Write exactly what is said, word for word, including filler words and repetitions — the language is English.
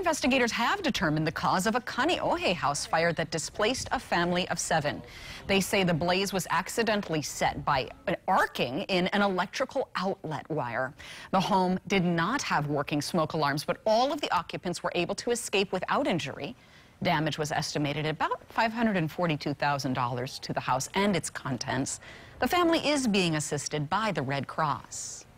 investigators have determined the cause of a Kaneohe house fire that displaced a family of seven. They say the blaze was accidentally set by arcing in an electrical outlet wire. The home did not have working smoke alarms, but all of the occupants were able to escape without injury. Damage was estimated at about five hundred forty-two thousand dollars to the house and its contents. The family is being assisted by the Red Cross.